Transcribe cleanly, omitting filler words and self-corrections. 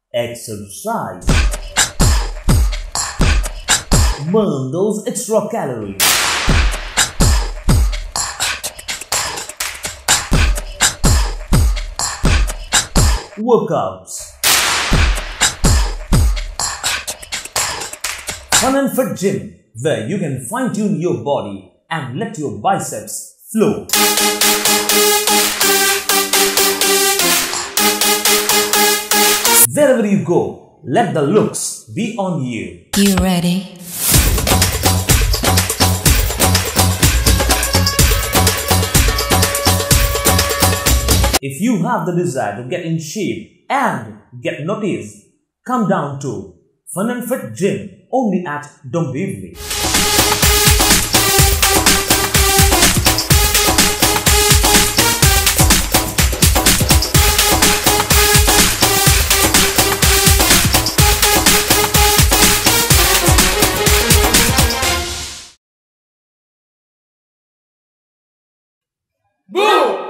Exercise. Burn those extra calories. Workouts. Fun and Fit Gym, where you can fine-tune your body and let your biceps flow. Wherever you go, let the looks be on you. You ready? If you have the desire to get in shape and get noticed, come down to Fun and Fit Gym only at Dombivli. Boom!